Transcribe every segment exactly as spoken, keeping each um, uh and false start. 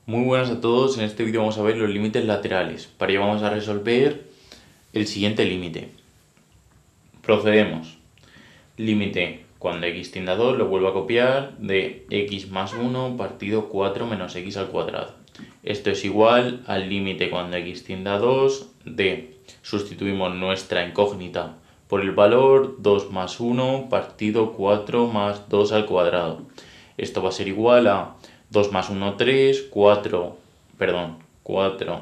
Muy buenas a todos, en este vídeo vamos a ver los límites laterales. Para ello vamos a resolver el siguiente límite. Procedemos. Límite cuando x tiende a dos, lo vuelvo a copiar, de x más uno partido cuatro menos x al cuadrado. Esto es igual al límite cuando x tiende a dos de, sustituimos nuestra incógnita por el valor dos más uno partido cuatro más dos al cuadrado. Esto va a ser igual a dos más uno, tres, cuatro, perdón, cuatro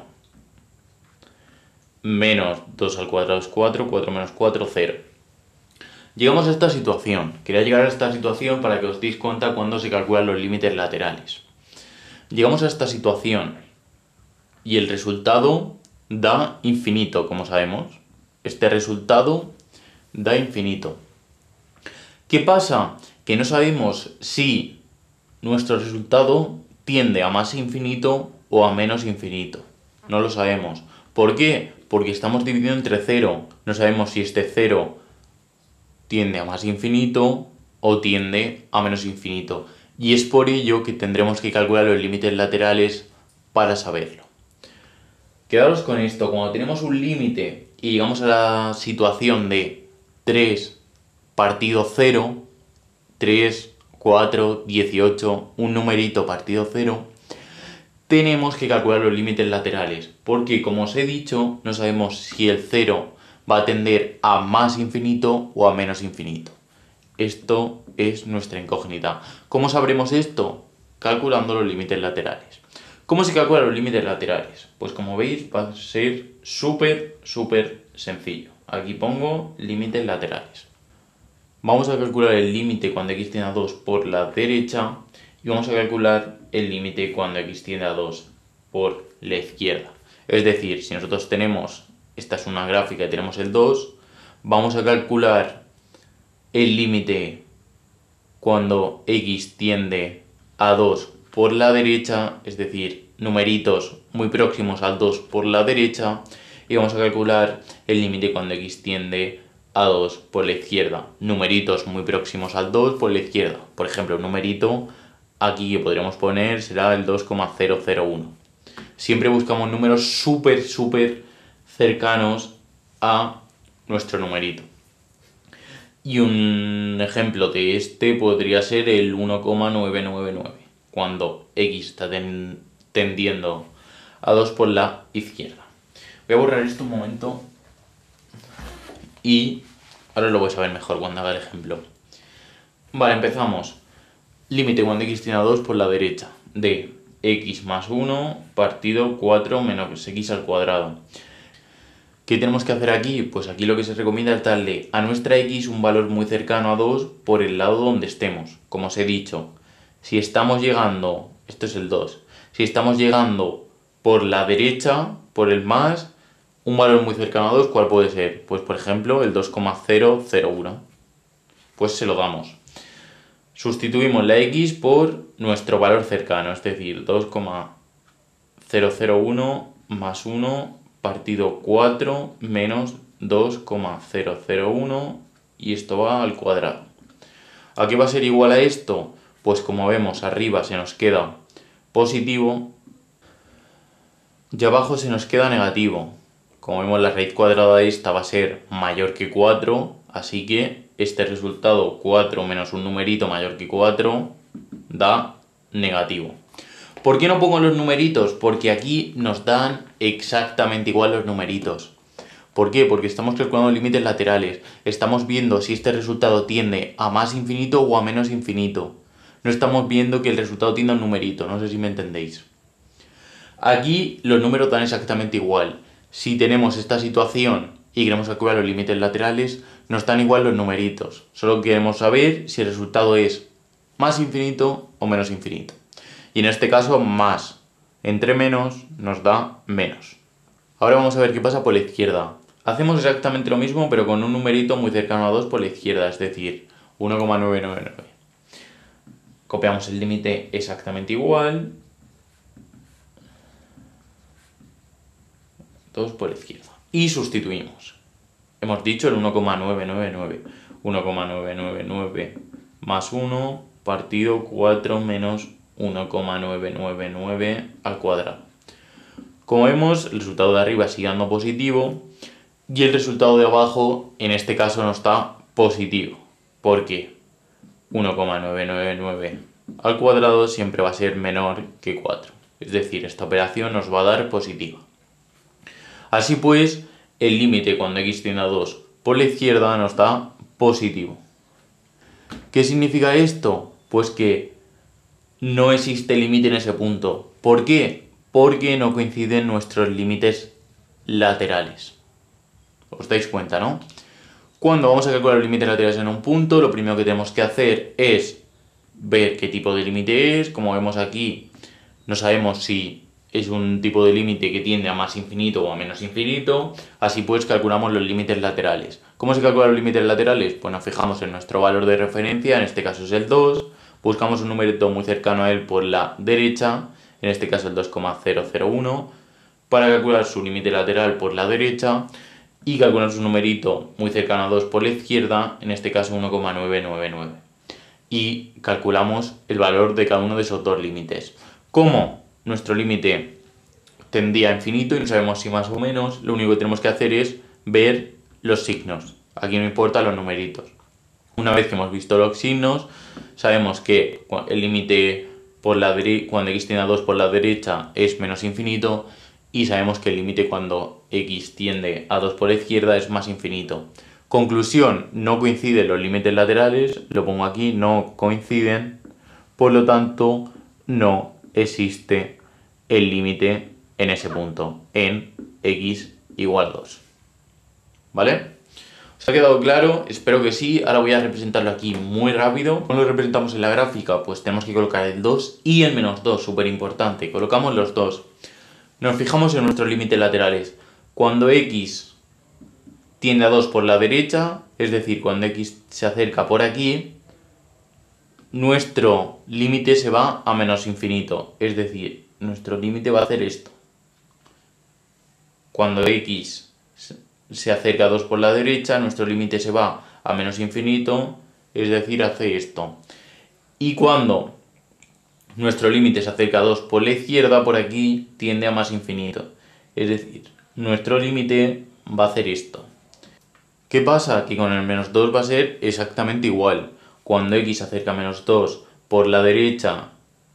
menos dos al cuadrado es cuatro, cuatro menos cuatro, cero. Llegamos a esta situación. Quería llegar a esta situación para que os deis cuenta cuando se calculan los límites laterales. Llegamos a esta situación y el resultado da infinito, como sabemos. Este resultado da infinito. ¿Qué pasa? Que no sabemos si nuestro resultado tiende a más infinito o a menos infinito. No lo sabemos. ¿Por qué? Porque estamos dividiendo entre cero. No sabemos si este cero tiende a más infinito o tiende a menos infinito. Y es por ello que tendremos que calcular los límites laterales para saberlo. Quedaros con esto. Cuando tenemos un límite y llegamos a la situación de tres partido cero, tres, cuatro, dieciocho, un numerito partido cero, tenemos que calcular los límites laterales, porque como os he dicho, no sabemos si el cero va a tender a más infinito o a menos infinito. Esto es nuestra incógnita. ¿Cómo sabremos esto? Calculando los límites laterales. ¿Cómo se calculan los límites laterales? Pues como veis va a ser súper, súper sencillo. Aquí pongo límites laterales. Vamos a calcular el límite cuando x tiende a dos por la derecha y vamos a calcular el límite cuando x tiende a dos por la izquierda. Es decir, si nosotros tenemos, esta es una gráfica y tenemos el dos, vamos a calcular el límite cuando x tiende a dos por la derecha, es decir, numeritos muy próximos al dos por la derecha, y vamos a calcular el límite cuando x tiende a dos por la izquierda, numeritos muy próximos al dos por la izquierda. Por ejemplo, un numerito aquí que podríamos poner será el dos coma cero cero uno. Siempre buscamos números súper, súper cercanos a nuestro numerito. Y un ejemplo de este podría ser el uno coma novecientos noventa y nueve, cuando x está ten tendiendo a dos por la izquierda. Voy a borrar esto un momento y ahora lo vais a ver mejor cuando haga el ejemplo. Vale, empezamos. Límite cuando x tiende a dos por la derecha de x más uno partido cuatro menos x al cuadrado. ¿Qué tenemos que hacer aquí? Pues aquí lo que se recomienda es darle a nuestra x un valor muy cercano a dos por el lado donde estemos. Como os he dicho, si estamos llegando, esto es el dos, si estamos llegando por la derecha, por el más, un valor muy cercano a dos, ¿cuál puede ser? Pues por ejemplo el dos coma cero cero uno. Pues se lo damos. Sustituimos la x por nuestro valor cercano, es decir, dos coma cero cero uno más uno partido cuatro menos dos coma cero cero uno, y esto va al cuadrado. ¿A qué va a ser igual a esto? Pues como vemos arriba se nos queda positivo y abajo se nos queda negativo. Como vemos, la raíz cuadrada de esta va a ser mayor que cuatro, así que este resultado, cuatro menos un numerito mayor que cuatro, da negativo. ¿Por qué no pongo los numeritos? Porque aquí nos dan exactamente igual los numeritos. ¿Por qué? Porque estamos calculando límites laterales. Estamos viendo si este resultado tiende a más infinito o a menos infinito. No estamos viendo que el resultado tiende a un numerito, no sé si me entendéis. Aquí los números dan exactamente igual. Si tenemos esta situación y queremos calcular los límites laterales, nos dan igual los numeritos. Solo queremos saber si el resultado es más infinito o menos infinito. Y en este caso, más. Entre menos nos da menos. Ahora vamos a ver qué pasa por la izquierda. Hacemos exactamente lo mismo, pero con un numerito muy cercano a dos por la izquierda, es decir, uno coma novecientos noventa y nueve. Copiamos el límite exactamente igual. dos por la izquierda. Y sustituimos. Hemos dicho el uno coma novecientos noventa y nueve. uno coma novecientos noventa y nueve más uno partido cuatro menos uno coma novecientos noventa y nueve al cuadrado. Como vemos, el resultado de arriba sigue dando positivo y el resultado de abajo, en este caso, no está positivo. ¿Por qué? uno coma novecientos noventa y nueve al cuadrado siempre va a ser menor que cuatro. Es decir, esta operación nos va a dar positiva. Así pues, el límite cuando x tiende a dos por la izquierda nos da positivo. ¿Qué significa esto? Pues que no existe límite en ese punto. ¿Por qué? Porque no coinciden nuestros límites laterales. ¿Os dais cuenta, no? Cuando vamos a calcular los límites laterales en un punto, lo primero que tenemos que hacer es ver qué tipo de límite es. Como vemos aquí, no sabemos si es un tipo de límite que tiende a más infinito o a menos infinito. Así pues, calculamos los límites laterales. ¿Cómo se calculan los límites laterales? Pues nos fijamos en nuestro valor de referencia, en este caso es el dos. Buscamos un numerito muy cercano a él por la derecha, en este caso el dos coma cero cero uno, para calcular su límite lateral por la derecha y calcular su numerito muy cercano a dos por la izquierda, en este caso uno coma novecientos noventa y nueve. Y calculamos el valor de cada uno de esos dos límites. Como nuestro límite tendía a infinito y no sabemos si más o menos, lo único que tenemos que hacer es ver los signos. Aquí no importan los numeritos. Una vez que hemos visto los signos, sabemos que el límite por la derecha, cuando x tiende a dos por la derecha, es menos infinito, y sabemos que el límite cuando x tiende a dos por la izquierda es más infinito. Conclusión, no coinciden los límites laterales, lo pongo aquí, no coinciden, por lo tanto no existe el límite en ese punto, en x igual dos. ¿Vale? ¿Os ha quedado claro? Espero que sí. Ahora voy a representarlo aquí muy rápido. ¿Cómo lo representamos en la gráfica? Pues tenemos que colocar el dos y el menos dos, súper importante. Colocamos los dos. Nos fijamos en nuestros límites laterales. Cuando x tiende a dos por la derecha, es decir, cuando x se acerca por aquí, nuestro límite se va a menos infinito. Es decir, nuestro límite va a hacer esto. Cuando x se acerca a dos por la derecha, nuestro límite se va a menos infinito, es decir, hace esto. Y cuando nuestro límite se acerca a dos por la izquierda, por aquí, tiende a más infinito. Es decir, nuestro límite va a hacer esto. ¿Qué pasa? Que con el menos dos va a ser exactamente igual. Cuando x se acerca a menos dos por la derecha,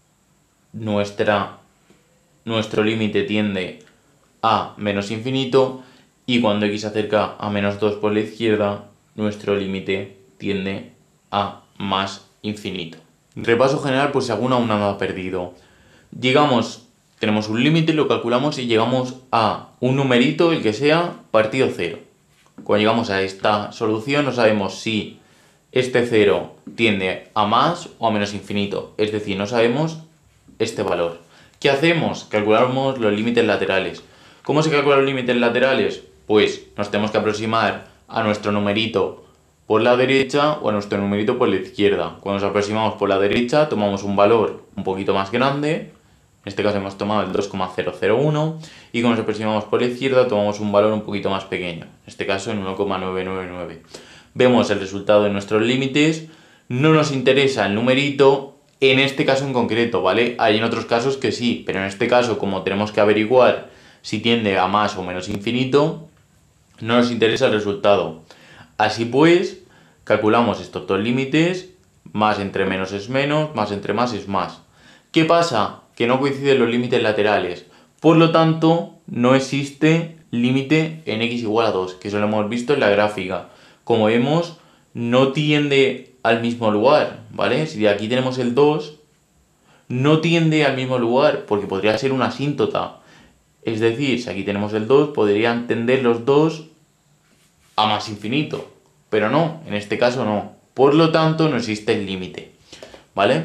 nuestra, nuestro límite tiende a menos infinito. Y cuando x se acerca a menos dos por la izquierda, nuestro límite tiende a más infinito. Repaso general por si alguno aún no ha perdido. Llegamos, tenemos un límite, lo calculamos y llegamos a un numerito, el que sea, partido cero. Cuando llegamos a esta solución no sabemos si este cero tiende a más o a menos infinito. Es decir, no sabemos este valor. ¿Qué hacemos? Calculamos los límites laterales. ¿Cómo se calculan los límites laterales? Pues nos tenemos que aproximar a nuestro numerito por la derecha o a nuestro numerito por la izquierda. Cuando nos aproximamos por la derecha tomamos un valor un poquito más grande, en este caso hemos tomado el dos coma cero cero uno, y cuando nos aproximamos por la izquierda tomamos un valor un poquito más pequeño, en este caso en uno coma novecientos noventa y nueve. Vemos el resultado de nuestros límites, no nos interesa el numerito en este caso en concreto, ¿vale? Hay en otros casos que sí, pero en este caso, como tenemos que averiguar si tiende a más o menos infinito, no nos interesa el resultado. Así pues, calculamos estos dos límites, más entre menos es menos, más entre más es más. ¿Qué pasa? Que no coinciden los límites laterales. Por lo tanto, no existe límite en x igual a dos, que eso lo hemos visto en la gráfica. Como vemos, no tiende al mismo lugar, ¿vale? Si de aquí tenemos el dos, no tiende al mismo lugar, porque podría ser una asíntota. Es decir, si aquí tenemos el dos, podrían tender los dos a más infinito. Pero no, en este caso no. Por lo tanto, no existe el límite. ¿Vale?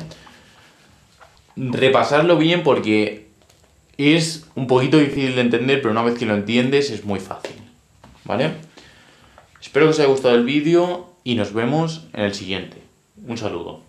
Repasarlo bien porque es un poquito difícil de entender, pero una vez que lo entiendes es muy fácil. ¿Vale? Espero que os haya gustado el vídeo y nos vemos en el siguiente. Un saludo.